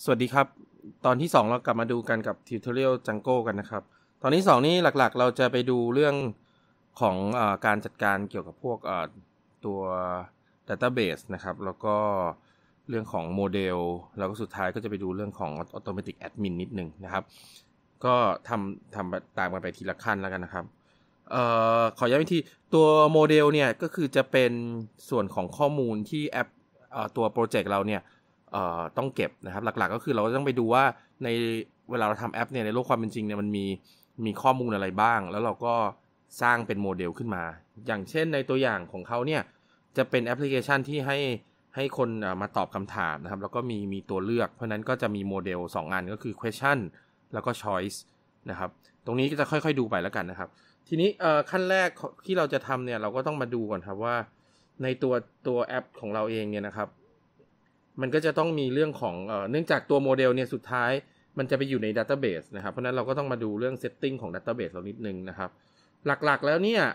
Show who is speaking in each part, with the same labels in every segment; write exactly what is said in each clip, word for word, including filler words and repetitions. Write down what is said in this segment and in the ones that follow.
Speaker 1: สวัสดีครับตอนที่สองเรากลับมาดูกันกับ Tutorial Django กันนะครับตอนที่สองนี่หลักๆเราจะไปดูเรื่องของเอ่อการจัดการเกี่ยวกับพวกเอ่อตัว Database นะครับแล้วก็เรื่องของโมเดลแล้วก็สุดท้ายก็จะไปดูเรื่องของ Automatic Admin นิดนึงนะครับก็ทำทำตามกันไปทีละขั้นแล้วกันนะครับเอ่อขอย้ำอีกทีตัวโมเดลเนี่ยก็คือจะเป็นส่วนของข้อมูลที่แอปเอ่อตัวโปรเจกต์เราเนี่ยเอ่อต้องเก็บนะครับหลักๆก็คือเราต้องไปดูว่าในเวลาเราทำแอปเนี่ยในโลกความเป็นจริงเนี่ยมันมีมีข้อมูลอะไรบ้างแล้วเราก็สร้างเป็นโมเดลขึ้นมาอย่างเช่นในตัวอย่างของเขาเนี่ยจะเป็นแอปพลิเคชันที่ให้ให้คนมาตอบคำถามนะครับแล้วก็มีมีตัวเลือกเพราะนั้นก็จะมีโมเดลสองอันก็คือ question แล้วก็ choice นะครับตรงนี้ก็จะค่อยๆดูไปแล้วกันนะครับทีนี้เอ่อขั้นแรกที่เราจะทำเนี่ยเราก็ต้องมาดูก่อนครับว่าในตัวตัวแอปของเราเองเนี่ยนะครับมันก็จะต้องมีเรื่องของเอ่อเนื่องจากตัวโมเดลเนี่ยสุดท้ายมันจะไปอยู่ใน database นะครับเพราะนั้นเราก็ต้องมาดูเรื่อง setting ของ database เรานิดนึงนะครับหลักๆแล้วเนี่ย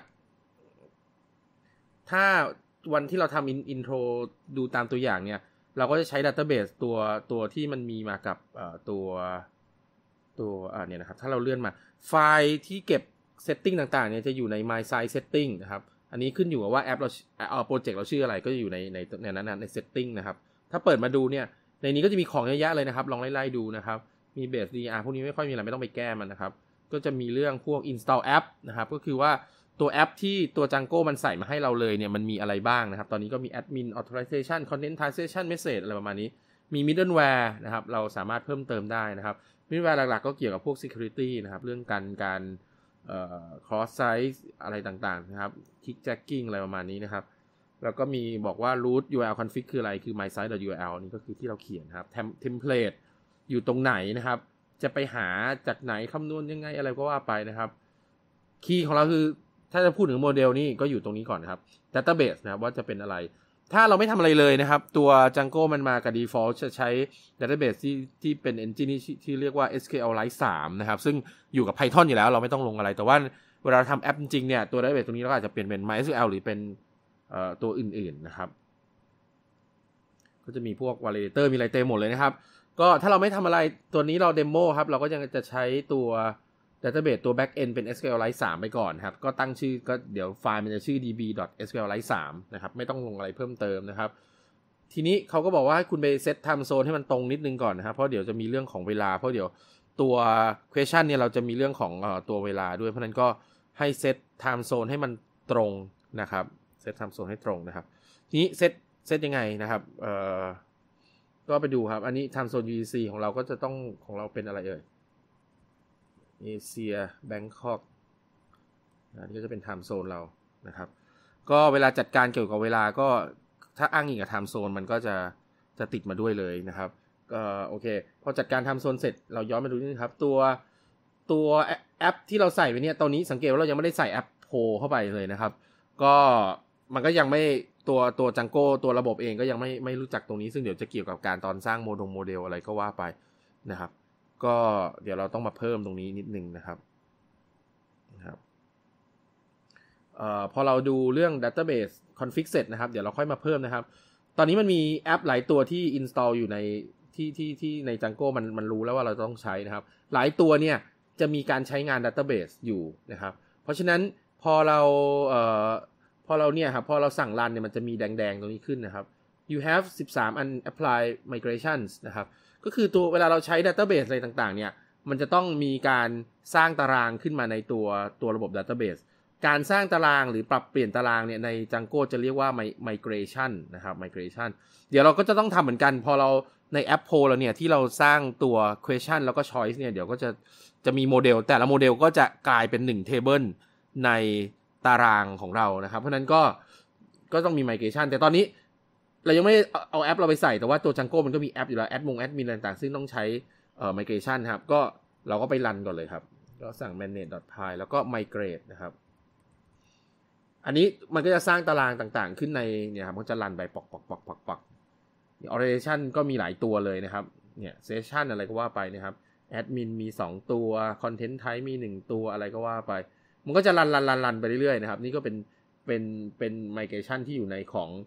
Speaker 1: ถ้าวันที่เราทำ intro ดูตามตัวอย่างเนี่ยเราก็จะใช้ database ตัวตัวที่มันมีมากับเอ่อตัวตัวอ่าเนี่ยนะครับถ้าเราเลื่อนมาไฟล์ที่เก็บ setting ต่างๆเนี่ยจะอยู่ใน my site setting นะครับอันนี้ขึ้นอยู่กับว่าแอปเราเอ่อโปรเจกต์เราชื่ออะไรก็จะอยู่ในในในนั้นนะใน setting นะครับถ้าเปิดมาดูเนี่ยในนี้ก็จะมีของเยอะแยะเลยนะครับลองไล่ๆดูนะครับมี base ดี อาร์ พวกนี้ไม่ค่อยมีอะไรไม่ต้องไปแก้มันนะครับก็จะมีเรื่องพวก install app นะครับก็คือว่าตัวแอปที่ตัว Django มันใส่มาให้เราเลยเนี่ยมันมีอะไรบ้างนะครับตอนนี้ก็มี admin authorization content translation message อะไรประมาณนี้มี middleware นะครับเราสามารถเพิ่มเติมได้นะครับ middleware หลักๆก็เกี่ยวกับพวก security นะครับเรื่องการการเอ่อ cross site อะไรต่างๆนะครับ kickjacking อะไรประมาณนี้นะครับแล้วก็มีบอกว่า root ยู อาร์ แอล config คืออะไรคือ mysite.url นี่ก็คือที่เราเขียนครับ template อยู่ตรงไหนนะครับจะไปหาจากไหนคำนวณยังไงอะไรก็ว่าไปนะครับคีย์ของเราคือถ้าจะพูดถึงโมเดลนี่ก็อยู่ตรงนี้ก่อนนะครับ database นะครับว่าจะเป็นอะไรถ้าเราไม่ทำอะไรเลยนะครับตัว Django มันมากับ default จะใช้ database ที่ที่เป็น engine ที่ที่เรียกว่า เอส คิว แอล Lite สามนะครับซึ่งอยู่กับ Python อยู่แล้วเราไม่ต้องลงอะไรแต่ว่าเวลาทำแอปจริงๆเนี่ยตัว database ตรงนี้เราอาจจะเปลี่ยนเป็น MySQL หรือเป็นเอ่อตัวอื่นๆนะครับก็จะมีพวก validator มีอะไรเต็มหมดเลยนะครับก็ถ้าเราไม่ทำอะไรตัวนี้เราเดโมครับเราก็ยังจะใช้ตัว database ตัว backend เป็น เอส คิว แอล Lite สามไปก่อนครับก็ตั้งชื่อก็เดี๋ยวไฟล์มันจะชื่อ db.sqlite สามนะครับไม่ต้องลงอะไรเพิ่มเติมนะครับทีนี้เขาก็บอกว่าให้คุณไปเซต time zone ให้มันตรงนิดนึงก่อนนะครับเพราะเดี๋ยวจะมีเรื่องของเวลาเพราะเดี๋ยวตัว question เนี่ยเราจะมีเรื่องของเอ่อตัวเวลาด้วยเพราะนั้นก็ให้เซต time zone ให้มันตรงนะครับเซต time zone ให้ตรงนะครับทีนี้เซตเซตยังไงนะครับเอ่อก็ไปดูครับอันนี้ time zone ยู ที ซี ของเราก็จะต้องของเราเป็นอะไรเอ่ยเอเชียแบงคอกอันนี้ก็จะเป็น time zone เรานะครับก็เวลาจัดการเกี่ยวกับเวลาก็ถ้าอ้างอิงกับ time zone มันก็จะจะติดมาด้วยเลยนะครับก็โอเคพอจัดการ time zone เสร็จเราย้อนมาดูนี่ครับตัวตัวแอปที่เราใส่ไปเนี่ยตอนนี้สังเกตว่าเรายังไม่ได้ใส่แอปโพลเข้าไปเลยนะครับก็มันก็ยังไม่ตัวตัว Django ตัวระบบเองก็ยังไม่ไม่รู้จักตรงนี้ซึ่งเดี๋ยวจะเกี่ยวกับการตอนสร้างโมดงโมเดลอะไรก็ว่าไปนะครับก็เดี๋ยวเราต้องมาเพิ่มตรงนี้นิดนึงนะครับนะครับเอ่อพอเราดูเรื่อง database config เสร็จนะครับเดี๋ยวเราค่อยมาเพิ่มนะครับตอนนี้มันมีแอปหลายตัวที่ install อยู่ในที่ที่ที่ใน Django มันมันรู้แล้วว่าเราต้องใช้นะครับหลายตัวเนี่ยจะมีการใช้งาน database อยู่นะครับเพราะฉะนั้นพอเราเอ่อพอเราเนี่ยครับพอเราสั่ง run เนี่ยมันจะมีแดงๆตรงนี้ขึ้นนะครับ you have สิบสาม unapplied migrations นะครับก็คือตัวเวลาเราใช้ database อะไรต่างๆเนี่ยมันจะต้องมีการสร้างตารางขึ้นมาในตัวตัวระบบ database การสร้างตารางหรือปรับเปลี่ยนตารางเนี่ยใน Django จะเรียกว่า migration นะครับ migration เดี๋ยวเราก็จะต้องทำเหมือนกันพอเราในแอปโพลเราเนี่ยที่เราสร้างตัว question แล้วก็ choice เนี่ยเดี๋ยวก็จะจะมีโมเดลแต่ละโมเดลก็จะกลายเป็นหนึ่ง table ในตารางของเรานะครับเพราะนั้นก็ก็ต้องมี migration แต่ตอนนี้เรายังไม่เอาแอปเราไปใส่แต่ว่าตัว Django มันก็มีแอปอยู่แล้วแอดมงแอดมินต่างๆซึ่งต้องใช้เอ่อ migration ครับก็เราก็ไปรันก่อนเลยครับก็สั่ง manage.py แล้วก็ migrate นะครับอันนี้มันก็จะสร้างตารางต่างๆขึ้นในเนี่ยครับมันจะรันไปปอกๆๆๆ orientation ก็มีหลายตัวเลยนะครับเนี่ย session อะไรก็ว่าไปนะครับ admin มีสองตัว content type มีหนึ่งตัวอะไรก็ว่าไปมันก็จะรันๆๆๆไปเรื่อยๆนะครับนี่ก็เป็นเป็นเป็น migration ที่อยู่ในของ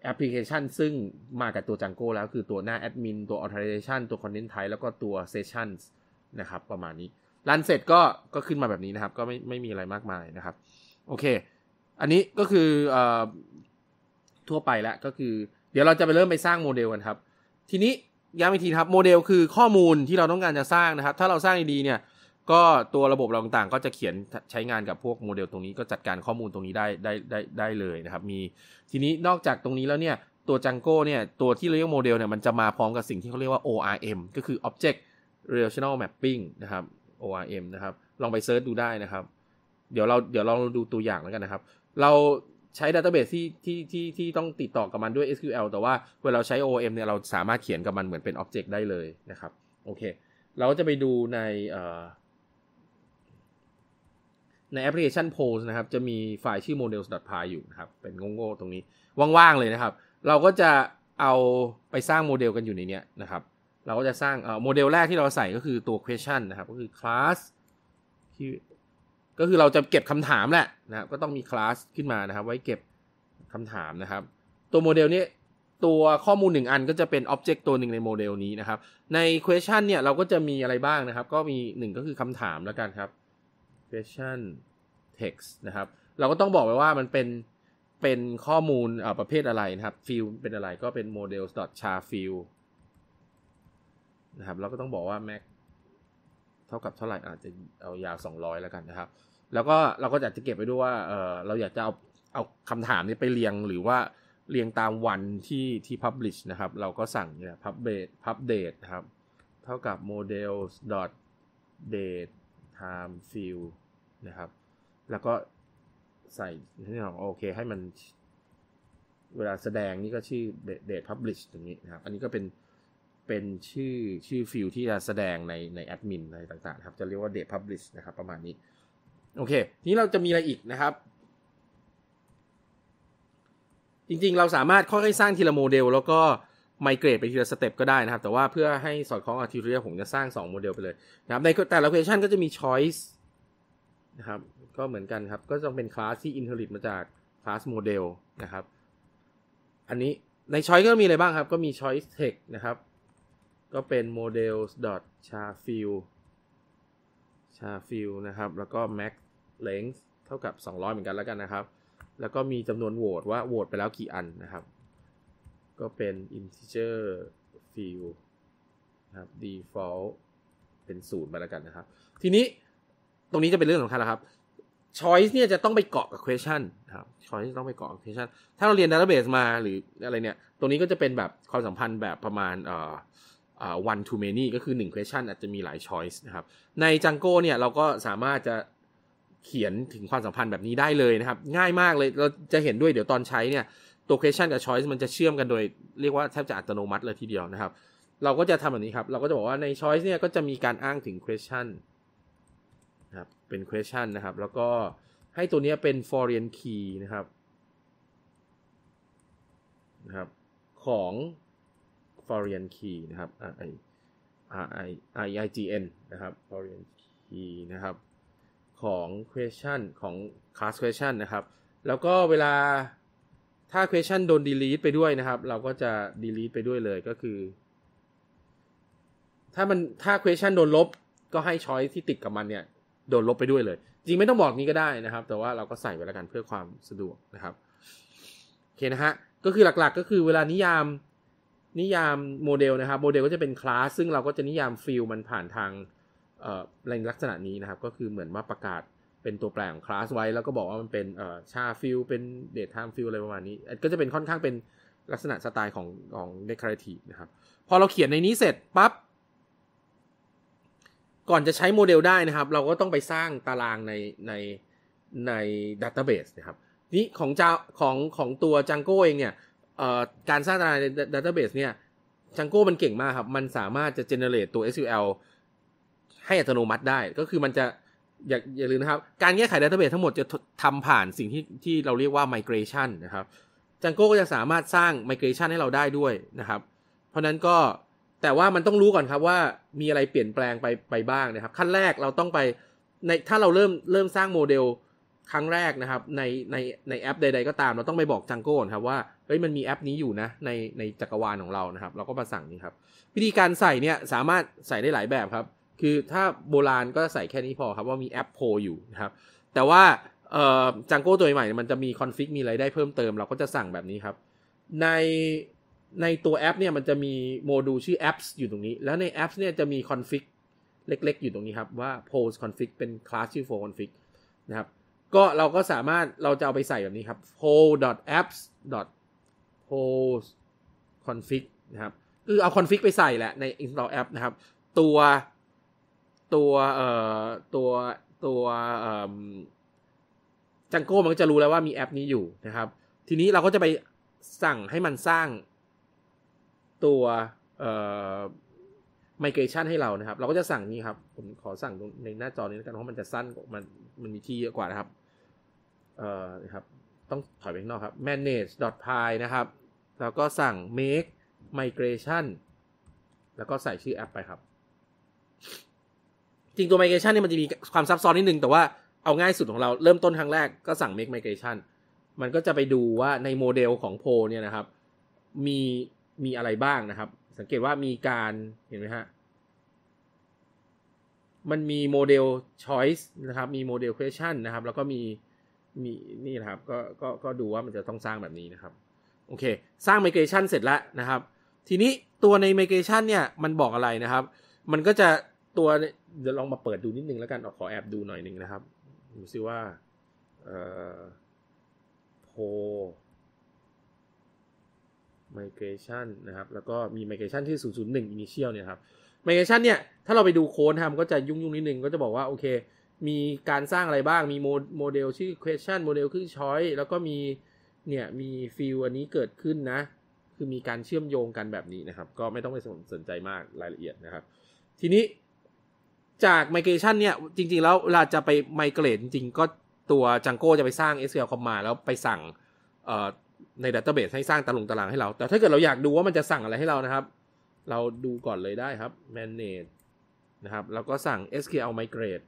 Speaker 1: แอปพลิเคชันซึ่งมากับตัว Django แล้วคือตัวหน้า Admin ตัว Authorization ตัว Content Type แล้วก็ตัว Sessions นะครับประมาณนี้รันเสร็จก็ก็ขึ้นมาแบบนี้นะครับก็ไม่ไม่มีอะไรมากมายนะครับโอเคอันนี้ก็คือเอ่อทั่วไปแล้วก็คือเดี๋ยวเราจะไปเริ่มไปสร้างโมเดลกันครับทีนี้ย้ำอีกทีครับโมเดลคือข้อมูลที่เราต้องการจะสร้างนะครับถ้าเราสร้างดีๆเนี่ยก็ตัวระบบเราต่างๆก็จะเขียนใช้งานกับพวกโมเดลตรงนี้ก็จัดการข้อมูลตรงนี้ได้ได้ได้ได้เลยนะครับมีทีนี้นอกจากตรงนี้แล้วเนี่ยตัว Django เนี่ยตัวที่เรียกโมเดลเนี่ยมันจะมาพร้อมกับสิ่งที่เขาเรียกว่า โอ อาร์ เอ็ม ก็คือ Object Relational Mapping นะครับ โอ อาร์ เอ็ม นะครับลองไปเซิร์ชดูได้นะครับเดี๋ยวเราเดี๋ยวเราดูตัวอย่างแล้วกันนะครับเราใช้ database ที่ที่ที่ที่ต้องติดต่อกับมันด้วย เอส คิว แอล แต่ว่าเวลาเราใช้ โอ อาร์ เอ็ม เนี่ยเราสามารถเขียนกับมันเหมือนเป็น object ได้เลยนะครับโอเคเราก็จะไปดูในเอ่อในแอปพลิเคชัน Pose นะครับจะมีไฟล์ชื่อ models.py อยู่นะครับเป็นโง่ๆตรงนี้ว่างๆเลยนะครับเราก็จะเอาไปสร้างโมเดลกันอยู่ในเนี้ยนะครับเราก็จะสร้างเอ่อโมเดลแรกที่เราใส่ก็คือตัว question นะครับก็คือ class ที่ก็คือเราจะเก็บคำถามแหละนะครับก็ต้องมี class ขึ้นมานะครับไว้เก็บคำถามนะครับตัวโมเดลนี้ตัวข้อมูลหนึ่งอันก็จะเป็น object ตัวหนึ่งในโมเดลนี้นะครับใน question เนี่ยเราก็จะมีอะไรบ้างนะครับก็มีหนึ่งก็คือคำถามแล้วกันครับ question text นะครับเราก็ต้องบอกไว้ว่ามันเป็นเป็นข้อมูลเอ่อประเภทอะไรนะครับ field เป็นอะไรก็เป็น models.char field นะครับเราก็ต้องบอกว่า max เท่ากับเท่าไหร่อาจจะเอายาวสองร้อยแล้วกันนะครับแล้วก็เราก็อยากจะเก็บไว้ด้วยว่าเออเราอยากจะเอาเอาคำถามนี้ไปเรียงหรือว่าเรียงตามวันที่ที่ publish นะครับเราก็สั่งเนี่ย publish publish นะครับเท่ากับ models date time field นะครับแล้วก็ใส่ที่เราโอเคให้มันเวลาแสดงนี่ก็ชื่อ date publish ตรงนี้นะครับอันนี้ก็เป็นเป็นชื่อชื่อฟิลที่จะแสดงในในแอดมินอะไรต่างๆครับจะเรียกว่า date publish นะครับประมาณนี้โอเคทีนี้เราจะมีอะไรอีกนะครับจริงๆเราสามารถค่อยๆสร้างทีละโมเดลแล้วก็ไมเกรตไปทีละสเต็ปก็ได้นะครับแต่ว่าเพื่อให้สอดคล้องกับทิวทอเรียลผมจะสร้างสองโมเดลไปเลยนะครับในแต่ละ question ก็จะมี choice นะครับก็เหมือนกันครับก็จะเป็นคลาสที่ inherit มาจากคลาสโมเดลนะครับอันนี้ใน choice ก็มีอะไรบ้างครับก็มี choice text นะครับก็เป็น models.charfield charfield นะครับแล้วก็ max length เท่ากับสองร้อยเหมือนกันแล้วกันนะครับแล้วก็มีจำนวนโหวตว่าโหวตไปแล้วกี่อันนะครับก็เป็น integer field นะครับ default เป็นศูนย์ไปแล้วกันนะครับทีนี้ตรงนี้จะเป็นเรื่องสำคัญแล้วครับ choice เนี่ยจะต้องไปเกาะกับ question นะครับ choice ต้องไปเกาะกับ question ถ้าเราเรียน database มาหรืออะไรเนี่ยตรงนี้ก็จะเป็นแบบความสัมพันธ์แบบประมาณเอ่อเอ่อ one to many ก็คือหนึ่ง question อาจจะมีหลาย choice นะครับใน Django เนี่ยเราก็สามารถจะเขียนถึงความสัมพันธ์แบบนี้ได้เลยนะครับง่ายมากเลยเราจะเห็นด้วยเดี๋ยวตอนใช้เนี่ยตัว question กับ choice มันจะเชื่อมกันโดยเรียกว่าแทบจะอัตโนมัติเลยทีเดียวนะครับเราก็จะทำแบบนี้ครับเราก็จะบอกว่าใน choice เนี่ยก็จะมีการอ้างถึง question นะครับเป็น question นะครับแล้วก็ให้ตัวนี้เป็น foreign key นะครับนะครับของ foreign key นะครับ r i r i r i g n นะครับ foreign key นะครับของ question ของ class question นะครับแล้วก็เวลาถ้า question โดน delete ไปด้วยนะครับเราก็จะ delete ไปด้วยเลยก็คือถ้ามันถ้า question โดนลบก็ให้ choice ที่ติดกับมันเนี่ยโดนลบไปด้วยเลยจริงไม่ต้องบอกนี้ก็ได้นะครับแต่ว่าเราก็ใส่ไว้แล้วกันเพื่อความสะดวกนะครับโอเคนะฮะก็คือหลักๆก็คือเวลานิยามนิยามโมเดลนะครับโมเดลก็จะเป็นคลาสซึ่งเราก็จะนิยามฟิลมันผ่านทางเอ่อในลักษณะนี้นะครับก็คือเหมือนว่าประกาศเป็นตัวแปรของคลาสไว้แล้วก็บอกว่ามันเป็นเอ่อชาฟิลเป็นเดทไทม์ฟิลอะไรประมาณนี้ก็จะเป็นค่อนข้างเป็นลักษณะสไตล์ของของ declarative นะครับพอเราเขียนในนี้เสร็จปั๊บก่อนจะใช้โมเดลได้นะครับเราก็ต้องไปสร้างตารางในในใน database นะครับนี่ของจาของของตัว Django เองเนี่ยเอ่อการสร้างตารางใน database เนี่ย Django มันเก่งมากครับมันสามารถจะ generate ตัว เอส คิว แอล ให้อัตโนมัติได้ก็คือมันจะอย่าอย่าลืมนะครับการแก้ไข database ทั้งหมดจะทำผ่านสิ่งที่ที่เราเรียกว่า migration นะครับ Django ก็จะสามารถสร้าง migration ให้เราได้ด้วยนะครับเพราะนั้นก็แต่ว่ามันต้องรู้ก่อนครับว่ามีอะไรเปลี่ยนแปลงไปไปบ้างนะครับขั้นแรกเราต้องไปในถ้าเราเริ่มเริ่มสร้างโมเดลครั้งแรกนะครับในในในแอปใดๆก็ตามเราต้องไปบอก Django ครับว่าเฮ้ยมันมีแอปนี้อยู่นะในในจักรวาลของเรานะครับเราก็มาสั่งนี้ครับวิธีการใส่เนี่ยสามารถใส่ได้หลายแบบครับคือถ้าโบราณก็ใส่แค่นี้พอครับว่ามีแอปโพลอยู่นะครับแต่ว่าเอ่อ Django ตัวใหม่มันจะมีคอนฟิกมีอะไรได้เพิ่มเติมเราก็จะสั่งแบบนี้ครับในในตัวแอปเนี่ยมันจะมีโมดูลชื่อ apps อยู่ตรงนี้แล้วใน apps เนี่ยจะมีคอนฟิกเล็กๆอยู่ตรงนี้ครับว่า post config เป็นคลาสชื่อ post config นะครับก็เราก็สามารถเราจะเอาไปใส่แบบนี้ครับ poll.apps.post config นะครับคือเอา config ไปใส่แหละใน install app นะครับตัวตัวเอ่อตัวตัวเอ่อ Django มันก็จะรู้แล้วว่ามีแอปนี้อยู่นะครับทีนี้เราก็จะไปสั่งให้มันสร้างตัวเอ่อ migration ให้เรานะครับเราก็จะสั่งนี้ครับผมขอสั่งในหน้าจอนี้แล้วกันเพราะมันจะสั้นกว่ามันมันมีที่เยอะกว่านะครับเอ่อนะครับต้องถอยไปข้างนอกครับ manage.py นะครับแล้วก็สั่ง make migration แล้วก็ใส่ชื่อแอปไปครับจริงตัว migration เนี่ยมันจะมีความซับซ้อนนิดนึงแต่ว่าเอาง่ายสุดของเราเริ่มต้นครั้งแรกก็สั่ง make migration มันก็จะไปดูว่าในโมเดลของโพลเนี่ยนะครับมีมีอะไรบ้างนะครับสังเกตว่ามีการเห็นไหมฮะมันมีโมเดล choice นะครับมีโมเดล question นะครับแล้วก็มีมีนี่นะครับก็ก็ก็ดูว่ามันจะต้องสร้างแบบนี้นะครับโอเคสร้าง migration เสร็จแล้วนะครับทีนี้ตัวใน migration เนี่ยมันบอกอะไรนะครับมันก็จะตัวเดี๋ยวลองมาเปิดดูนิดนึงแล้วกันขอแอบดูหน่อยนึงนะครับดูซิว่าเอ่อโพmigration นะครับแล้วก็มี migration ที่ศูนย์ ศูนย์ หนึ่ง initial เนี่ยครับ migration เนี่ยถ้าเราไปดูโค้ดทำก็จะยุ่งๆนิดนึงก็จะบอกว่าโอเคมีการสร้างอะไรบ้างมีโมเดลชื่อ question โมเดลชื่อ choice แล้วก็มีเนี่ยมี field อันนี้เกิดขึ้นนะคือมีการเชื่อมโยงกันแบบนี้นะครับก็ไม่ต้องไปสนใจมากรายละเอียดนะครับทีนี้จาก migration เนี่ยจริงๆแล้วเวลาจะไป migrate จริงๆก็ตัว Django จะไปสร้าง เอส คิว แอล command แล้วไปสั่งเอ่อในดัตเตอร์เบสให้สร้างตารางตารางให้เราแต่ถ้าเกิดเราอยากดูว่ามันจะสั่งอะไรให้เรานะครับเราดูก่อนเลยได้ครับ manage นะครับแล้วก็สั่ง เอส คิว แอล migrate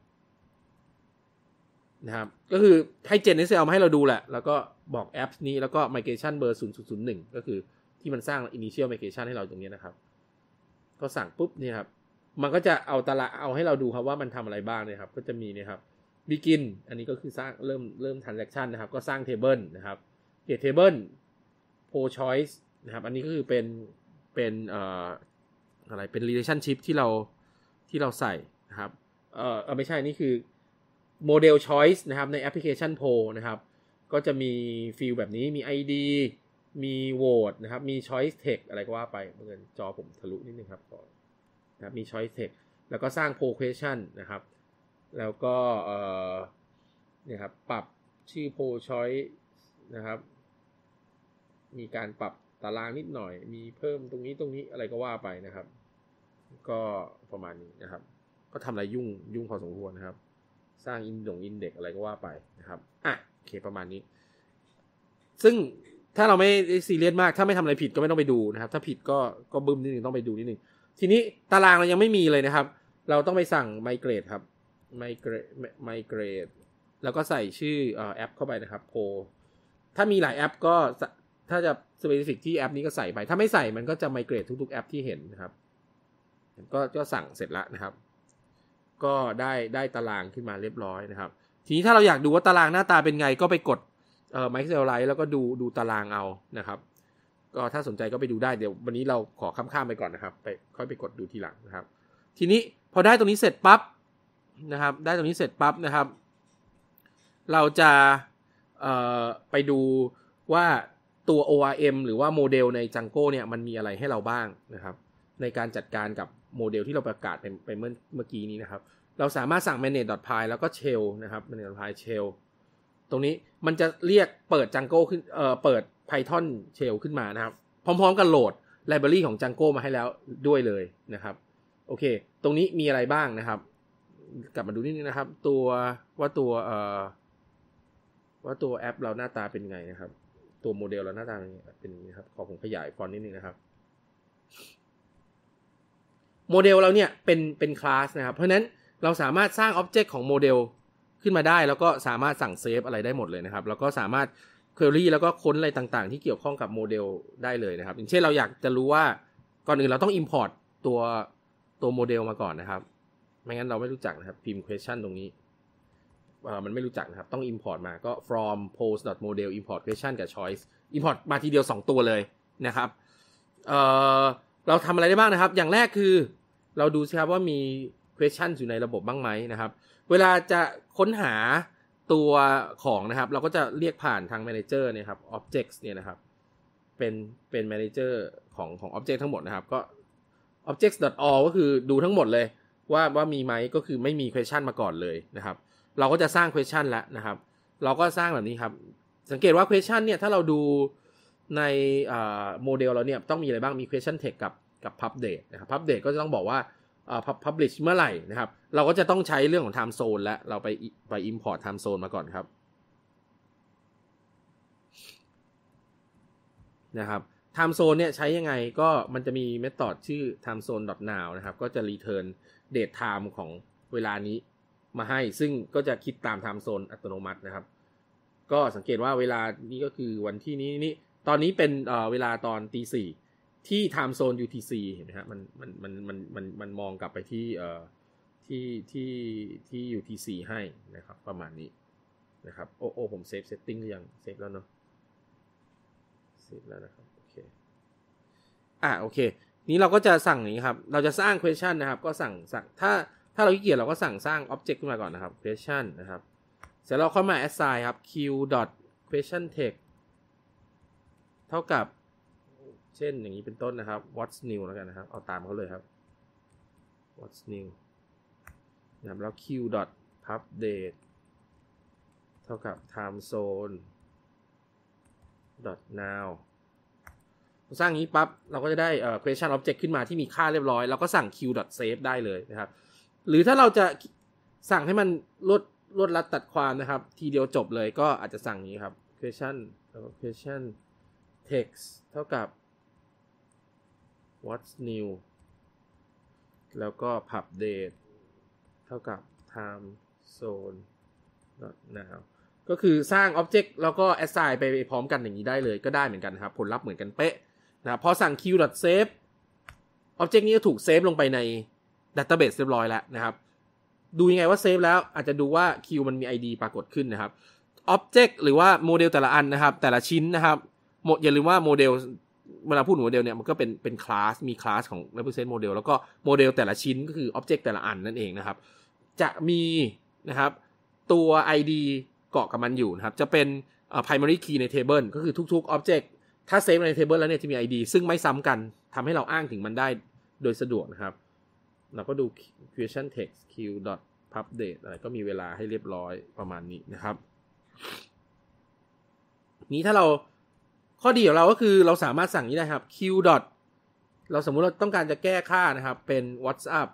Speaker 1: นะครับก็คือให้ gen เอส คิว แอล มาให้เราดูแหละแล้วก็บอกแอปนี้แล้วก็ migration เบอร์ศูนย์ ศูนย์ ศูนย์ หนึ่งก็คือที่มันสร้าง initial migration ให้เราตรงนี้นะครับก็สั่งปุ๊บนี่ครับมันก็จะเอาตารางเอาให้เราดูครับว่ามันทำอะไรบ้างเนี่ยครับก็จะมีเนี่ยครับ begin อันนี้ก็คือสร้างเริ่มเริ่ม transaction นะครับก็สร้าง table นะครับ get table poll choice นะครับอันนี้ก็คือเป็นเป็นเอ่ออะไรเป็น relationship ที่เราที่เราใส่นะครับเอ่อเออไม่ใช่นี่คือ model choice นะครับในแอปพลิเคชัน poll นะครับก็จะมีฟิลแบบนี้มี ไอ ดี มี vote นะครับมี choice text อะไรก็ว่าไปเมื่อกี้จอผมทะลุนิดนึงครับก่อนนะครับมี choice text แล้วก็สร้าง poll question นะครับแล้วก็เอ่อเนี่ยครับปรับชื่อ poll choice นะครับมีการปรับตารางนิดหน่อยมีเพิ่มตรงนี้ตรงนี้อะไรก็ว่าไปนะครับก็ประมาณนี้นะครับก็ทำอะไรยุ่งยุ่งพอสมควรนะครับสร้างอินดงอินเด็กอะไรก็ว่าไปนะครับอ่ะโอเคประมาณนี้ซึ่งถ้าเราไม่ซีเรียสมากถ้าไม่ทำอะไรผิดก็ไม่ต้องไปดูนะครับถ้าผิดก็ก็บึ้มนิดนึงต้องไปดูนิดนึงทีนี้ตารางเรายังไม่มีเลยนะครับเราต้องไปสั่ง migrate ครับ migrate migrate แล้วก็ใส่ชื่อแอปเข้าไปนะครับโพถ้ามีหลายแอปก็ถ้าจะ specific ที่แอปนี้ก็ใส่ไปถ้าไม่ใส่มันก็จะ migrate ทุกๆแอปที่เห็นนะครับก็ก็สั่งเสร็จแล้วนะครับก็ได้ได้ตารางขึ้นมาเรียบร้อยนะครับทีนี้ถ้าเราอยากดูว่าตารางหน้าตาเป็นไงก็ไปกดเอ่อ MySQLite แล้วก็ดูดูตารางเอานะครับก็ถ้าสนใจก็ไปดูได้เดี๋ยววันนี้เราขอข้ามๆไปก่อนนะครับไปค่อยไปกดดูทีหลังนะครับทีนี้พอได้ตรงนี้เสร็จปั๊บนะครับได้ตรงนี้เสร็จปั๊บนะครับเราจะเอ่อไปดูว่าตัว โอ อาร์ เอ็ม หรือว่าโมเดลใน Django เนี่ยมันมีอะไรให้เราบ้างนะครับในการจัดการกับโมเดลที่เราประกาศไปเมื่อเมื่อกี้นี้นะครับเราสามารถสั่ง manage.py แล้วก็ shell นะครับ manage.py shell ตรงนี้มันจะเรียกเปิด Django ขึ้นเอ่อเปิด Python shell ขึ้นมานะครับพร้อมๆกันโหลด library ของ Django มาให้แล้วด้วยเลยนะครับโอเคตรงนี้มีอะไรบ้างนะครับกลับมาดูนิดนึงนะครับตัวว่าตัวเอ่อว่าตัวแอปเราหน้าตาเป็นไงนะครับตัวโมเดลเราหน้าตาเป็นอย่างนี้ครับขอผมขยายฟอนต์นิดนึงนะครับโมเดลเราเนี่ยเป็นเป็นคลาสนะครับเพราะฉะนั้นเราสามารถสร้างอ็อบเจกต์ของโมเดลขึ้นมาได้แล้วก็สามารถสั่งเซฟอะไรได้หมดเลยนะครับแล้วก็สามารถ query แล้วก็ค้นอะไรต่างๆที่เกี่ยวข้องกับโมเดลได้เลยนะครับอย่างเช่นเราอยากจะรู้ว่าก่อนอื่นเราต้อง import ตัวตัวโมเดลมาก่อนนะครับไม่งั้นเราไม่รู้จักนะครับพิมพ์ question ตรงนี้เอ่อมันไม่รู้จักนะครับต้อง import มาก็ from post.model import question กับ choice import มาทีเดียวสองตัวเลยนะครับเอ่อเราทำอะไรได้บ้างนะครับอย่างแรกคือเราดูสิครับว่ามี question อยู่ในระบบบ้างไหมนะครับเวลาจะค้นหาตัวของนะครับเราก็จะเรียกผ่านทาง manager เนี่ยครับ objects เนี่ยนะครับเป็นเป็น manager ของของ object ทั้งหมดนะครับก็ objects.all ก็คือดูทั้งหมดเลยว่าว่ามีไหมก็คือไม่มี question มาก่อนเลยนะครับเราก็จะสร้าง question แล้วนะครับเราก็สร้างแบบนี้ครับสังเกตว่า question เนี่ยถ้าเราดูในโมเดลเราเนี่ยต้องมีอะไรบ้างมี question text กับกับ pub date นะครับ pub date ก็จะต้องบอกว่าpublish เมื่อไหร่นะครับเราก็จะต้องใช้เรื่องของ time zone และเราไปไป import time zone มาก่อนครับนะครับ time zone เนี่ยใช้ยังไงก็มันจะมี method ชื่อ timezone.now นะครับก็จะ return date time ของเวลานี้มาให้ซึ่งก็จะคิดตาม time zone อัตโนมัตินะครับก็สังเกตว่าเวลานี้ก็คือวันที่นี้นี่ตอนนี้เป็นเอ่อเวลาตอนตีสี่ที่ time zone ยู ที ซี เห็นไหมฮะมันมันมันมันมันมันมองกลับไปที่เอ่อที่ที่ที่ ยู ที ซี ให้นะครับประมาณนี้นะครับโอ้โอ้ผมเซฟเซตติ้งหรือยังเซฟแล้วเนาะเซฟแล้วนะครับโอเคอ่ะโอเคนี้เราก็จะสั่งอย่างนี้ครับเราจะสร้าง question นะครับก็สั่งสั่งถ้าถ้าเราขี้เกียจเราก็สั่งสร้าง object ขึ้นมาก่อนนะครับ question นะครับเสร็จแล้วเราค่อยมา assign ครับ q.questionText เท่ากับเช่นอย่างนี้เป็นต้นนะครับ what's new แล้วกันนะครับเอาตามเขาเลยครับ what's new นะครับแล้ว q.pubdate เท่ากับ timezone now สร้างนี้ปั๊บเราก็จะได้เอ่อ question object ขึ้นมาที่มีค่าเรียบร้อยเราก็สั่ง q.save ได้เลยนะครับหรือถ้าเราจะสั่งให้มันลดลดรัดตัดความนะครับทีเดียวจบเลยก็อาจจะสั่งนี้ครับ question question text เท่ากับ what's new แล้วก็ pubdate เท่ากับ time zone now ก็คือสร้าง object แล้วก็ assign ไปพร้อมกันอย่างนี้ได้เลยก็ได้เหมือนกันครับผลลัพธ์เหมือนกันเป๊ะนะพอสั่ง q.save object นี้ก็ถูกเซฟลงไปใน database เรียบร้อยแล้วนะครับดูยังไงว่าเซฟแล้วอาจจะดูว่า q มันมี ไอ ดี ปรากฏขึ้นนะครับ object หรือว่าโมเดลแต่ละอันนะครับแต่ละชิ้นนะครับอย่าลืมว่าโมเดลเวลาพูดถึงโมเดลเนี่ยมันก็เป็นเป็นคลาสมีคลาสของ represent model แล้วก็โมเดลแต่ละชิ้นก็คือ object แต่ละอันนั่นเองนะครับจะมีนะครับตัว ไอ ดี เกาะกับมันอยู่นะครับจะเป็น primary key ใน table ก็คือทุกๆ object ถ้าเซฟใน table แล้วเนี่ยจะมี ไอ ดี ซึ่งไม่ซ้ำกันทำให้เราอ้างถึงมันได้โดยสะดวกนะครับเราก็ดู question text q.pubdate อะไรก็มีเวลาให้เรียบร้อยประมาณนี้นะครับนี้ถ้าเราข้อดีของเราก็คือเราสามารถสั่งนี้ได้ครับ q. เราสมมุติเราต้องการจะแก้ค่านะครับเป็น WhatsApp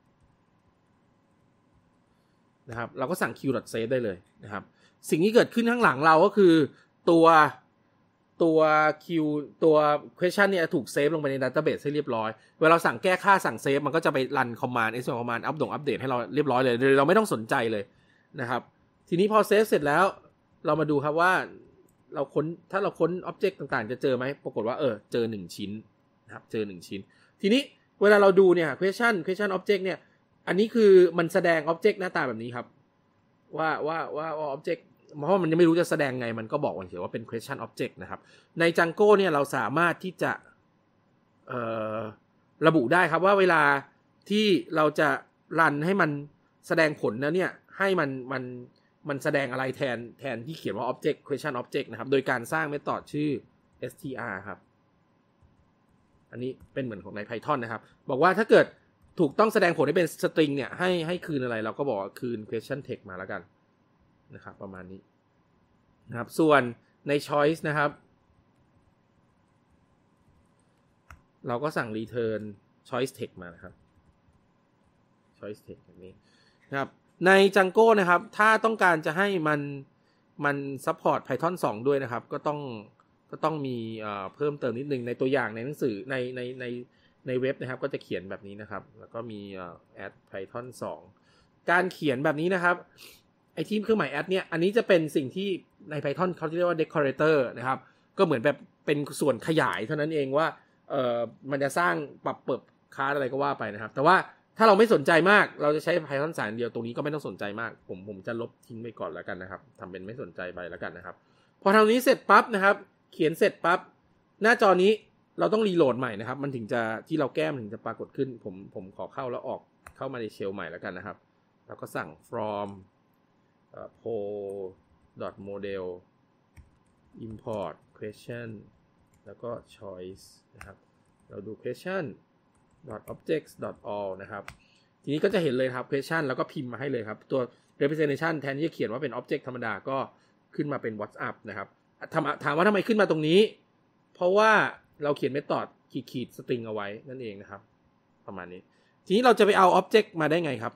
Speaker 1: นะครับเราก็สั่ง q.save ได้เลยนะครับสิ่งที่เกิดขึ้นข้างหลังเราก็คือตัวตัว q ตัว question เนี่ยถูกเซฟลงไปใน database ให้เรียบร้อยเวลาเราสั่งแก้ค่าสั่งเซฟมันก็จะไปรัน command external command อัปดงอัปเดตให้เราเรียบร้อยเลยเราไม่ต้องสนใจเลยนะครับทีนี้พอเซฟเสร็จแล้วเรามาดูครับว่าเราค้นถ้าเราค้น object ต่างๆจะเจอไหมปรากฏว่าเออเจอหนึ่งชิ้นนะครับเจอหนึ่งชิ้นทีนี้เวลาเราดูเนี่ย question question object เนี่ยอันนี้คือมันแสดง object หน้าตาแบบนี้ครับว่าว่าว่าว่า object เพราะมันยังไม่รู้จะแสดงไงมันก็บอกเฉยๆว่าเป็น question object นะครับใน Django เนี่ยเราสามารถที่จะเอ่อระบุได้ครับว่าเวลาที่เราจะรันให้มันแสดงผลแล้วเนี่ยให้มันมันมันแสดงอะไรแทนแทนที่เขียนว่า object question object นะครับโดยการสร้าง method ชื่อ str ครับอันนี้เป็นเหมือนของใน Python นะครับบอกว่าถ้าเกิดถูกต้องแสดงผลให้เป็น string เนี่ยให้ให้คืนอะไรเราก็บอกคืน question text มาแล้วกันนะครับประมาณนี้นะครับส่วนใน choice นะครับเราก็สั่ง return choice text มานะครับ choice text แบบนี้นะครับใน Django นะครับถ้าต้องการจะให้มันมัน support Python สองด้วยนะครับก็ต้องก็ต้องมีเอ่อเพิ่มเติมนิดนึงในตัวอย่างในหนังสือในในในในเว็บนะครับก็จะเขียนแบบนี้นะครับแล้วก็มีเอ่อ add Python สองการเขียนแบบนี้นะครับไอ้ที่เครื่องหมาย add เนี่ยอันนี้จะเป็นสิ่งที่ใน Python เขาเรียกว่า decorator นะครับก็เหมือนแบบเป็นส่วนขยายเท่านั้นเองว่าเอ่อมันจะสร้างปรับเปิดคลาสอะไรก็ว่าไปนะครับแต่ว่าถ้าเราไม่สนใจมากเราจะใช้ Python สายเดียวตรงนี้ก็ไม่ต้องสนใจมากผมผมจะลบทิ้งไปก่อนแล้วกันนะครับทำเป็นไม่สนใจไปแล้วกันนะครับพอทำนี้เสร็จปั๊บนะครับเขียนเสร็จปั๊บหน้าจอนี้เราต้องรีโหลดใหม่นะครับมันถึงจะที่เราแก้มถึงจะปรากฏขึ้นผมผมขอเข้าแล้วออกเข้ามาในเชลใหม่แล้วกันนะครับแล้วก็สั่ง from uh, poll.model import question แล้วก็ choice นะครับเราดู question objects all นะครับทีนี้ก็จะเห็นเลยครับ question แล้วก็พิมพ์มาให้เลยครับตัว representation แทนที่จะเขียนว่าเป็น object ธรรมดาก็ขึ้นมาเป็น WhatsApp นะครับถามว่าทำไมขึ้นมาตรงนี้เพราะว่าเราเขียน method ขีดๆ string เอาไว้นั่นเองนะครับประมาณนี้ทีนี้เราจะไปเอา object มาได้ไงครับ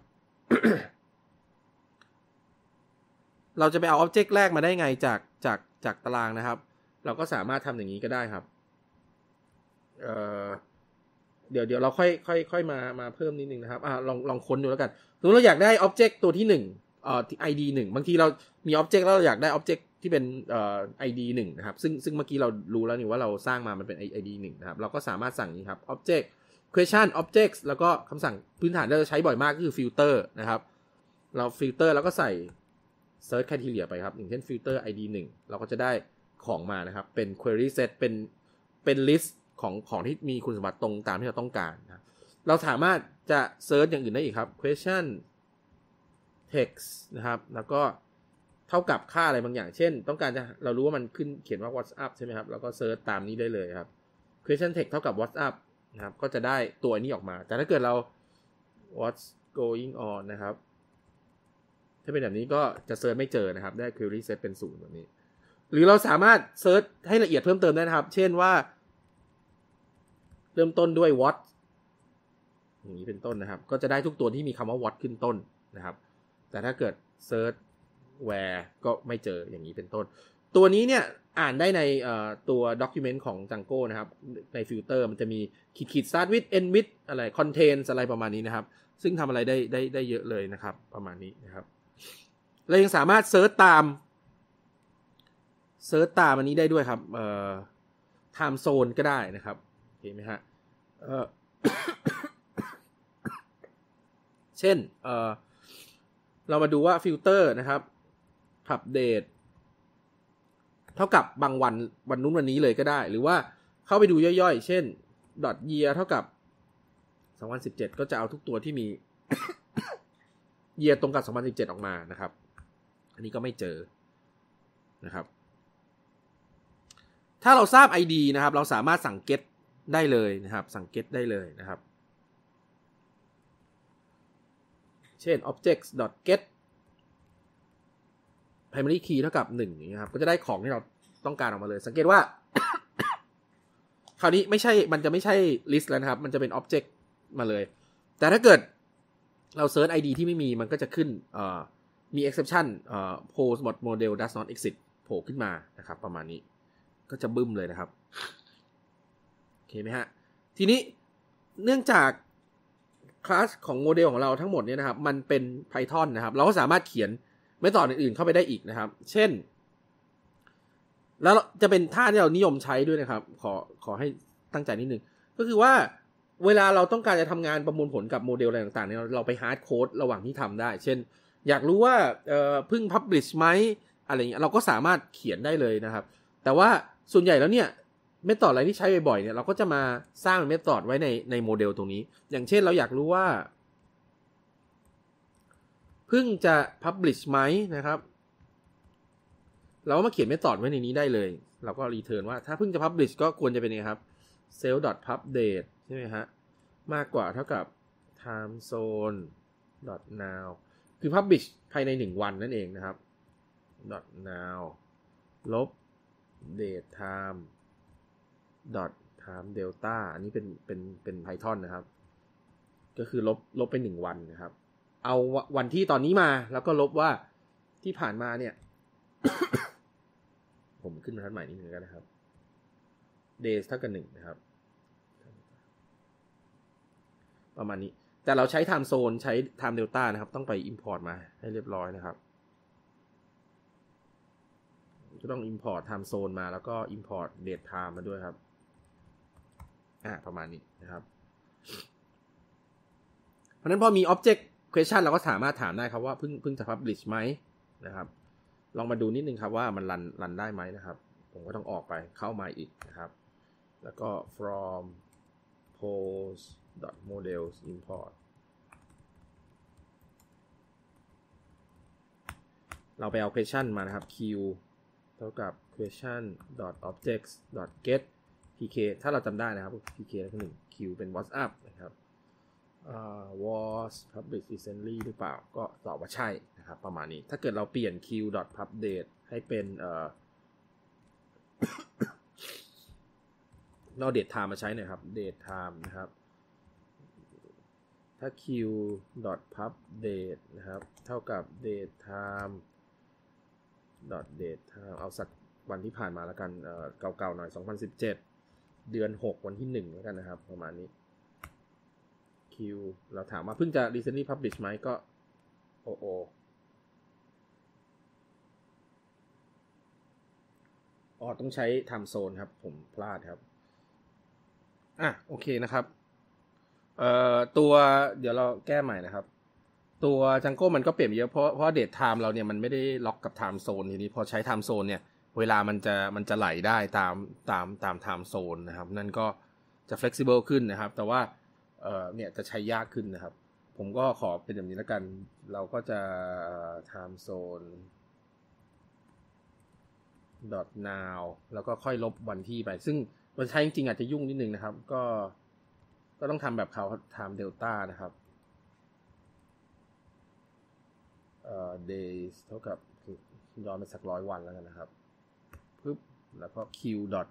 Speaker 1: เราจะไปเอา object แรกมาได้ไงจากจากจากตารางนะครับเราก็สามารถทำอย่างนี้ก็ได้ครับเอ่อเดี๋ยวเดี๋ยวเราค่อยค่อยค่อยมามาเพิ่มนิดนึงนะครับอ่ะลองลองค้นดูแล้วกันสมมุติเราอยากได้ object ตัวที่หนึ่งเอ่อ ไอ ดี หนึ่งบางทีเรามี object แล้วเราอยากได้ object ที่เป็นเอ่อ ไอ ดี หนึ่งนะครับซึ่งซึ่งเมื่อกี้เรารู้แล้วนี่ว่าเราสร้างมามันเป็น ไอ ดี หนึ่งนะครับเราก็สามารถสั่งนี้ครับ object question objects แล้วก็คำสั่งพื้นฐานที่เราใช้บ่อยมากก็คือ filter นะครับเรา filter แล้วก็ใส่ search criteria ไปครับอย่างเช่น filter ไอ ดี หนึ่งเราก็จะได้ของมานะครับเป็น query set เป็นเป็น list ของของที่มีคุณสมบัติตรงตามที่เราต้องการนะเราสามารถจะ search อย่างอื่นได้อีกครับ question text นะครับแล้วก็เท่ากับค่าอะไรบางอย่างเช่นต้องการจะเรารู้ว่ามันขึ้นเขียนว่า WhatsApp ใช่ไหมครับแล้วก็ search ตามนี้ได้เลยครับ question text เท่ากับ WhatsApp นะครับก็จะได้ตัวนี้ออกมาแต่ถ้าเกิดเรา what's going on นะครับถ้าเป็นแบบนี้ก็จะเซิร์ชไม่เจอนะครับได้ query set เป็นศูนย์แบบนี้หรือเราสามารถเซิร์ชให้ละเอียดเพิ่มเติมได้นะครับเช่นว่าเริ่มต้นด้วย what อย่างนี้เป็นต้นนะครับก็จะได้ทุกตัวที่มีคำว่า what ขึ้นต้นนะครับแต่ถ้าเกิดเซิร์ช where ก็ไม่เจออย่างนี้เป็นต้นตัวนี้เนี่ยอ่านได้ในตัว document ของ Django นะครับใน filter มันจะมีขีดๆ start with end with อะไร contains อะไรประมาณนี้นะครับซึ่งทำอะไรได้ได้ได้เยอะเลยนะครับประมาณนี้นะครับเรายังสามารถเซิร์ชตามเซิร์ชตามอันนี้ได้ด้วยครับเอ่อ time zone ก็ได้นะครับเห็นไหมฮะเอ่อ เช่นเอ่อเรามาดูว่าฟิลเตอร์นะครับอัปเดตเท่ากับบางวันวันนู้นวันนี้เลยก็ได้หรือว่าเข้าไปดูย่อยๆเช่น dot year เท่ากับสองพันสิบเจ็ดก็จะเอาทุกตัวที่มี year ตรงกับสองพันสิบเจ็ดออกมานะครับอันนี้ก็ไม่เจอนะครับถ้าเราทราบ ไอ ดี นะครับเราสามารถสั่ง get ได้เลยนะครับสั่ง get ได้เลยนะครับเช่น objects.get primary key เท่ากับหนึ่งอย่างนี้ครับก็จะได้ของที่เราต้องการออกมาเลยสังเกตว่า คราวนี้ไม่ใช่มันจะไม่ใช่ list แล้วนะครับมันจะเป็น object มาเลยแต่ถ้าเกิดเราเซิร์ช ไอ ดี ที่ไม่มีมันก็จะขึ้นเอ่อมี exception เอ่อ poll model does not exist โผล่ขึ้นมานะครับประมาณนี้ก็จะบึ้มเลยนะครับโอเคไหมฮะทีนี้เนื่องจากคลาสของโมเดลของเราทั้งหมดเนี่ยนะครับมันเป็น Python นะครับเราก็สามารถเขียนเมธอดอื่นๆเข้าไปได้อีกนะครับเช่นแล้วจะเป็นท่าที่เรานิยมใช้ด้วยนะครับขอขอให้ตั้งใจนิดนึงก็คือว่าเวลาเราต้องการจะทำงานประมวลผลกับโมเดลอะไรต่างๆเนี่ยเราไปฮาร์ดโค้ดระหว่างที่ทำได้เช่นอยากรู้ว่าเอ่อเพิ่ง publish ไหมอะไรอย่างเงี้ยเราก็สามารถเขียนได้เลยนะครับแต่ว่าส่วนใหญ่แล้วเนี่ยเมธอดอะไรที่ใช้บ่อยๆเนี่ยเราก็จะมาสร้างเมธอดไว้ในในโมเดลตรงนี้อย่างเช่นเราอยากรู้ว่าเพิ่งจะ publish ไหมนะครับเราก็มาเขียนเมธอดไว้ในนี้ได้เลยเราก็รีเทิร์นว่าถ้าเพิ่งจะ publish ก็ควรจะเป็นยังไงครับ self.publish ใช่ไหมฮะมากกว่าเท่ากับ timezone.now คือ publish ภายในหนึ่งวันนั่นเองนะครับ .now ลบ date time dot time delta อันนี้เป็นเป็นเป็น Python นะครับก็คือลบลบไปหนึ่งวันนะครับเอาวันที่ตอนนี้มาแล้วก็ลบว่าที่ผ่านมาเนี่ย ผมขึ้นมาทัดใหม่นิดนึงกันนะครับ days เท่ากับหนึ่งนะครับประมาณนี้แต่เราใช้ time zone ใช้ time delta นะครับต้องไป import มาให้เรียบร้อยนะครับก็ต้อง import time zone มาแล้วก็ import date time มาด้วยครับอ่าประมาณนี้นะครับเพราะนั้นพอมี object question เราก็สามารถถามได้ครับว่าเพิ่งเพิ่งจะ publish ไหมนะครับลองมาดูนิดนึงครับว่ามันรันรันได้ไหมนะครับผมก็ต้องออกไปเข้ามาอีกนะครับแล้วก็ from post models import เราไปเอา question มานะครับ q เท่ากับ question objects get pk ถ้าเราจำได้นะครับ pk ก็คือหนึ่ง q เป็น what's up นะครับ uh, was published recently หรือเปล่าก็ตอบว่าใช่นะครับประมาณนี้ถ้าเกิดเราเปลี่ยน q publish ให้เป็นเอ่อ เรา date time มาใช้หน่อยครับ date time นะครับถ้า q publish นะครับเท่ากับ date time date time เอาสักวันที่ผ่านมาแล้วกันเอ่อเก่าๆหน่อยสองพันสิบเจ็ดเดือนหกวันที่หนึ่งแล้วกันนะครับประมาณนี้ Q เราถามว่าเพิ่งจะ recently publish ไหมก็โอโออ๋อต้องใช้ time zone ครับผมพลาดครับอ่ะโอเคนะครับเอ่อตัวเดี๋ยวเราแก้ใหม่นะครับตัว Django มันก็เปลี่ยนเยอะเพราะเพราะ date time เราเนี่ยมันไม่ได้ล็อกกับ time zone ทีนี้พอใช้ time zone เนี่ยเวลามันจะมันจะไหลได้ตามตามตาม time zone นะครับนั่นก็จะ flexible ขึ้นนะครับแต่ว่าเอ่อเนี่ยจะใช้ยากขึ้นนะครับผมก็ขอเป็นแบบนี้แล้วกันเราก็จะ time zone dot now แล้วก็ค่อยลบวันที่ไปซึ่งมันใช้จริงๆอาจจะยุ่งนิดนึงนะครับก็ก็ต้องทำแบบเขา time delta นะครับเอ่อ days เท่ากับย้อนไปสักร้อยวันแล้วกันนะครับปึ๊บแล้วก็ q dot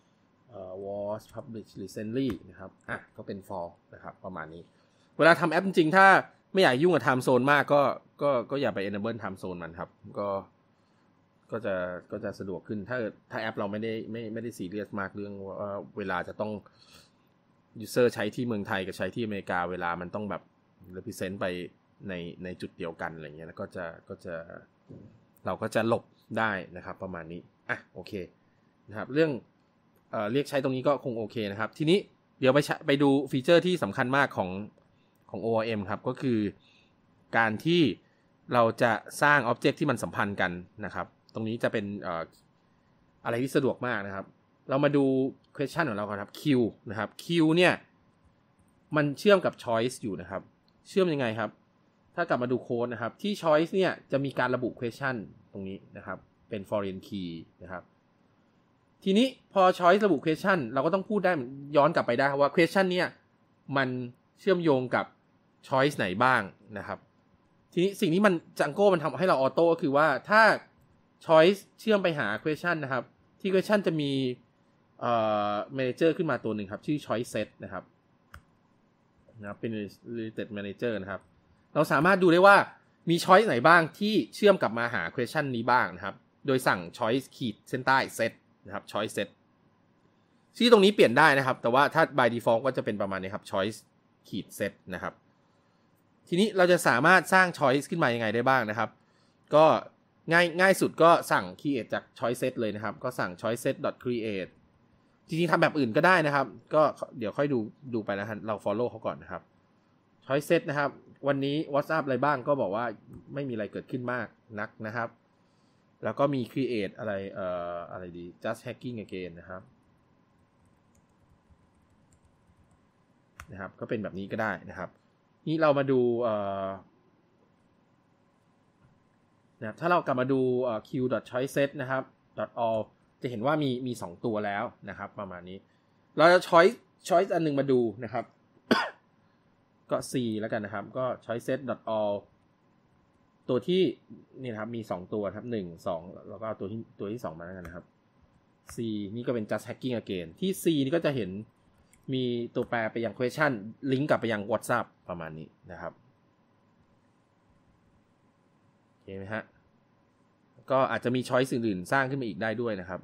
Speaker 1: was published recently นะครับอ่ะก็เป็น for นะครับประมาณนี้เวลาทำแอปจริงๆถ้าไม่อยากยุ่งกับ time zone มากก็ก็ก็อย่าไป enable time zone มันครับก็ก็จะก็จะสะดวกขึ้นถ้าถ้าแอปเราไม่ได้ไม่ไม่ได้ซีเรียสมากเรื่องว่าเวลาจะต้อง user ใช้ที่เมืองไทยกับใช้ที่อเมริกาเวลามันต้องแบบ represent ไปในในจุดเดียวกันอะไรเงี้ยแล้วก็จะก็จะเราก็จะหลบได้นะครับประมาณนี้อ่ะโอเคนะครับเรื่องเอ่อเรียกใช้ตรงนี้ก็คงโอเคนะครับทีนี้เดี๋ยวไปไปดูฟีเจอร์ที่สำคัญมากของของ โอ อาร์ เอ็ม ครับก็คือการที่เราจะสร้าง Object ที่มันสัมพันธ์กันนะครับตรงนี้จะเป็นเอ่ออะไรที่สะดวกมากนะครับเรามาดู question ของเรากันครับ Q นะครับ Q เนี่ยมันเชื่อมกับ choice อยู่นะครับเชื่อมยังไงครับถ้ากลับมาดูโค้ดนะครับที่ choice เนี่ยจะมีการระบุ question ตรงนี้นะครับเป็น foreign key นะครับทีนี้พอ choice ระบุ question เราก็ต้องพูดได้ย้อนกลับไปได้ว่า question เนี่ยมันเชื่อมโยงกับ choice ไหนบ้างนะครับทีนี้สิ่งที่มัน Django มันทำให้เราออโต้ก็คือว่าถ้า choice เชื่อมไปหา question นะครับที่ question จะมีเอ่อ manager ขึ้นมาตัวหนึ่งครับชื่อ choice set นะครับนะครับเป็น related manager นะครับเราสามารถดูได้ว่ามี choice ไหนบ้างที่เชื่อมกลับมาหา question นี้บ้างนะครับโดยสั่ง choice ขีดเส้นใต้ set นะครับ choice set ที่ตรงนี้เปลี่ยนได้นะครับแต่ว่าถ้า by default ก็จะเป็นประมาณนี้ครับ choice ขีด set นะครับทีนี้เราจะสามารถสร้าง choice ขึ้นมายังไงได้บ้างนะครับก็ง่ายง่ายสุดก็สั่ง create จาก choice set เลยนะครับก็สั่ง choice set create จริงๆทำแบบอื่นก็ได้นะครับก็เดี๋ยวค่อยดูดูไปนะฮะเรา follow เขาก่อนนะครับ choice set นะครับวันนี้ WhatsApp อะไรบ้างก็บอกว่าไม่มีอะไรเกิดขึ้นมากนักนะครับแล้วก็มี create อะไรเอ่ออะไรดี just hacking again นะครับนะครับก็เป็นแบบนี้ก็ได้นะครับนี่เรามาดูเอ่อนะถ้าเรากลับมาดูเอ่อ q.choiceset นะครับ .all จะเห็นว่ามีมีสองตัวแล้วนะครับประมาณนี้เราจะ choice choice อันนึงมาดูนะครับ ก็ c แล้วกันนะครับก็ choiceset .all ตัวที่นี่นะครับมีสองตัวครับหนึ่ง สองแล้วก็ตัวที่ตัวที่สองมาแล้วกันนะครับ c นี่ก็เป็น just hacking again ที่ c นี่ก็จะเห็นมีตัวแปรไปยัง question ลิงก์กลับไปยัง WhatsApp ประมาณนี้นะครับเห็นไหมฮะก็อาจจะมี choice อื่นๆสร้างขึ้นมาอีกได้ด้วยนะครับ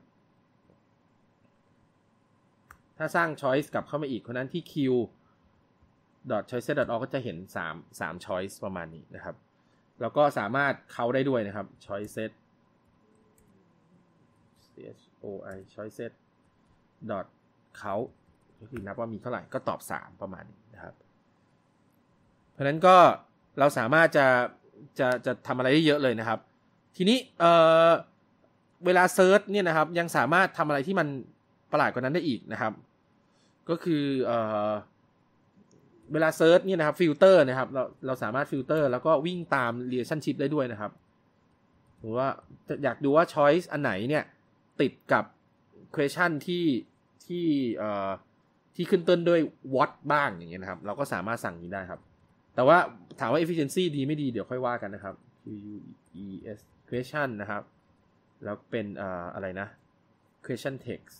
Speaker 1: ถ้าสร้าง choice กลับเข้ามาอีกคนนั้นที่ q .choiceset.all ก็จะเห็นสาม สาม choice ประมาณนี้นะครับ แล้วก็สามารถเข้าได้ด้วยนะครับ choice set choi choices dot count ก็คือนับว่ามีเท่าไหร่ก็ตอบสามประมาณนี้นะครับเพราะฉะนั้นก็เราสามารถจะจะจะทำอะไรได้เยอะเลยนะครับทีนี้เอ่อเวลาเซิร์ชเนี่ยนะครับยังสามารถทำอะไรที่มันประหลาดกว่านั้นได้อีกนะครับก็คือเอ่อเวลาเซิร์ชเนี่ยนะครับฟิลเตอร์นะครับเราเราสามารถฟิลเตอร์แล้วก็วิ่งตาม relationship ได้ด้วยนะครับหรือว่าอยากดูว่า choice อันไหนเนี่ยติดกับ question ที่ที่เอ่อที่ขึ้นต้นด้วย what บ้างอย่างเงี้ยนะครับเราก็สามารถสั่งนี้ได้ครับแต่ว่าถามว่า efficiency ดีไม่ดีเดี๋ยวค่อยว่ากันนะครับ Q U E S question นะครับแล้วเป็นเอ่ออะไรนะ question text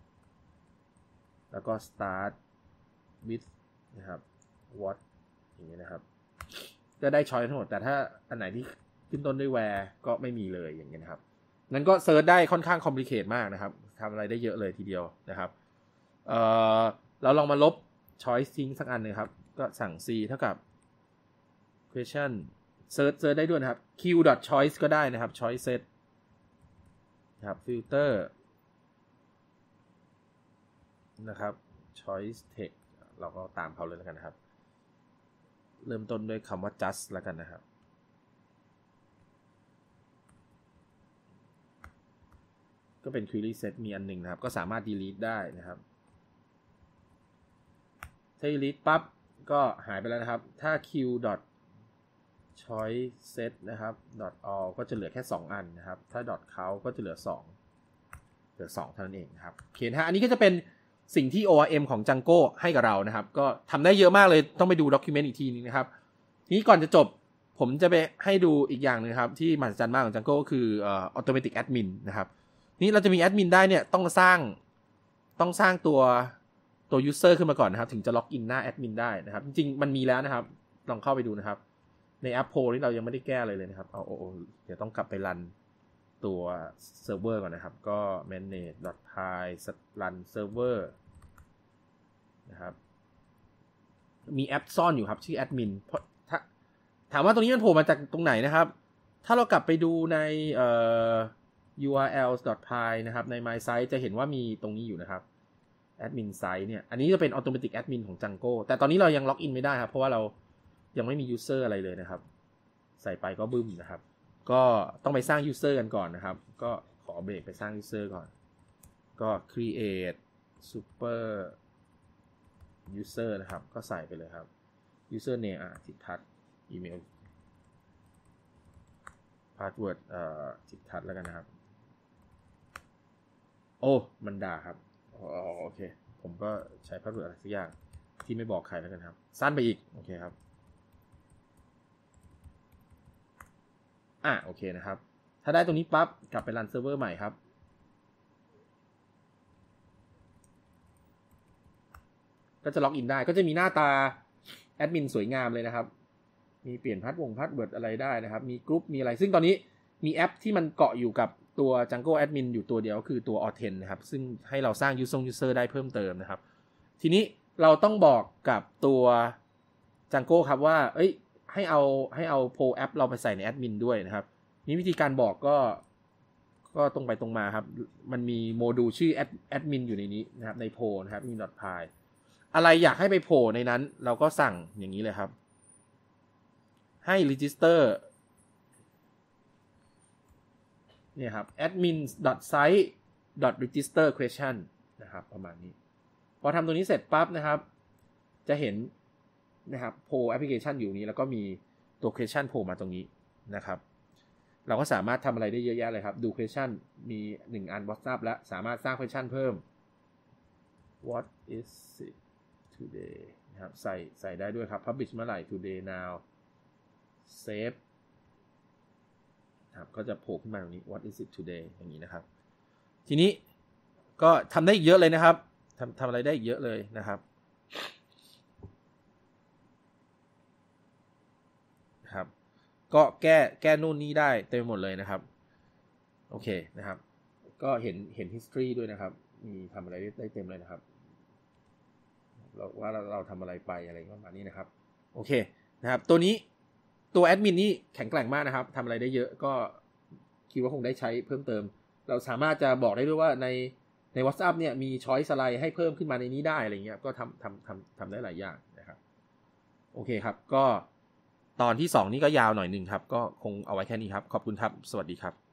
Speaker 1: แล้วก็ start with นะครับ what อย่างเงี้ยนะครับจะได้ choice ทั้งหมดแต่ถ้าอันไหนที่ขึ้นต้นด้วย where ก็ไม่มีเลยอย่างเงี้ยนะครับนั้นก็เซิร์ชได้ค่อนข้าง complicate มากนะครับทำอะไรได้เยอะเลยทีเดียวนะครับเอ่อเราลองมาลบ choice ทิ้งสักอันนึงครับก็สั่ง c เท่ากับ question เซิร์ชเซิร์ชได้ด้วยนะครับ q.choice ก็ได้นะครับ choice set นะครับ filter นะครับ choice text เราก็ตามเขาเลยแล้วกันนะครับเริ่มต้นด้วยคำว่า just แล้วกันนะครับก็เป็น query set มีอันหนึ่งนะครับก็สามารถ delete ได้นะครับถ้า delete ปั๊บก็หายไปแล้วนะครับถ้า q. choice set นะครับ .all ก็จะเหลือแค่สองอันนะครับถ้า .count ก็จะเหลือสองเหลือสองเท่านั้นเองนะครับโอเคนะฮะอันนี้ก็จะเป็นสิ่งที่ โอ อาร์ เอ็ม ของ Django ให้กับเรานะครับก็ทำได้เยอะมากเลยต้องไปดู document อีกทีนึงนะครับทีนี้ก่อนจะจบผมจะไปให้ดูอีกอย่างนึงครับที่มหัศจรรย์มากของ Django ก็คือเอ่อ automatic admin นะครับนี่เราจะมีแอดมินได้เนี่ยต้องสร้างต้องสร้างตัวตัว user ขึ้นมาก่อนนะครับถึงจะล็อกอินหน้าแอดมินได้นะครับจริงๆมันมีแล้วนะครับลองเข้าไปดูนะครับในแอปโพลนี่เรายังไม่ได้แก้อะไรเลยนะครับเอาโอ้เดี๋ยวต้องกลับไปรันตัวเซิร์ฟเวอร์ก่อนนะครับก็ manage.py run server นะครับมีแอปซ่อนอยู่ครับชื่อ admin เพราะถ้าถามว่าตรงนี้มันโผล่มาจากตรงไหนนะครับถ้าเรากลับไปดูในเอ่อ urls.py นะครับใน my site จะเห็นว่ามีตรงนี้อยู่นะครับ admin site เนี่ยอันนี้จะเป็น automatic admin ของ Django แต่ตอนนี้เรายังล็อกอินไม่ได้ครับเพราะว่าเรายังไม่มี user อะไรเลยนะครับใส่ไปก็บึ้มนะครับก็ต้องไปสร้าง user กันก่อนนะครับก็ขอเบรกไปสร้าง user ก่อนก็ create super user นะครับก็ใส่ไปเลยครับ user name อ่ะจิตทัศน์ email password เอ่อจิตทัศน์แล้วกันนะครับโอ้มันด่าครับอ๋อโอเคผมก็ใช้ password อะไรสักอย่างที่ไม่บอกใครแล้วกันครับสั้นไปอีกโอเคครับอ่ะโอเคนะครับถ้าได้ตรงนี้ปั๊บกลับไปรันเซิร์ฟเวอร์ใหม่ครับก็จะล็อกอินได้ก็จะมีหน้าตาแอดมินสวยงามเลยนะครับมีเปลี่ยนพาสวงพาสเวิร์ดอะไรได้นะครับมีกรุ๊ปมีอะไรซึ่งตอนนี้มีแอปที่มันเกาะอยู่กับตัว Django Admin อยู่ตัวเดียวก็คือตัว Authent นะครับซึ่งให้เราสร้าง user user ได้เพิ่มเติมนะครับทีนี้เราต้องบอกกับตัว Django ครับว่าเอ้ยให้เอาให้เอาโพลแอปเราไปใส่ในแอดมินด้วยนะครับนี่วิธีการบอกก็ก็ตรงไปตรงมาครับมันมีโมดูลชื่อ admin อยู่ในนี้นะครับในโพลนะครับมี .py อะไรอยากให้ไปโผล่ในนั้นเราก็สั่งอย่างนี้เลยครับให้ register เนี่ยครับ admin.site.register question นะครับประมาณนี้พอทำตรงนี้เสร็จปั๊บนะครับจะเห็นนะครับโพลแอปพลิเคชันอยู่นี้แล้วก็มีตัว question โผล่มาตรงนี้นะครับเราก็สามารถทำอะไรได้เยอะแยะเลยครับดู question มีหนึ่งอัน WhatsApp แล้วสามารถสร้าง question เพิ่ม what is it today นะครับใส่ใส่ได้ด้วยครับ publish เมื่อไหร่ today now save ครับก็จะโผล่ขึ้นมาตรงนี้ what is it today อย่างนี้นะครับทีนี้ก็ทำได้อีกเยอะเลยนะครับทำทำอะไรได้อีกเยอะเลยนะครับครับก็แก้แก้นู่นนี่ได้เต็มหมดเลยนะครับโอเคนะครับก็เห็นเห็น history ด้วยนะครับมีทำอะไรได้เต็มเลยนะครับเราว่าเราเราทำอะไรไปอะไรประมาณนี้นะครับโอเคนะครับตัวนี้ตัวแอดมินนี่แข็งแกร่งมากนะครับทำอะไรได้เยอะก็คิดว่าคงได้ใช้เพิ่มเติมเราสามารถจะบอกได้ด้วยว่าในใน WhatsApp เนี่ยมีช้อยส์อะไรให้เพิ่มขึ้นมาในนี้ได้อะไรเงี้ยก็ทำทำทำทำได้หลายอย่างนะครับโอเคครับก็ตอนที่สองนี่ก็ยาวหน่อยนึงครับก็คงเอาไว้แค่นี้ครับขอบคุณครับสวัสดีครับ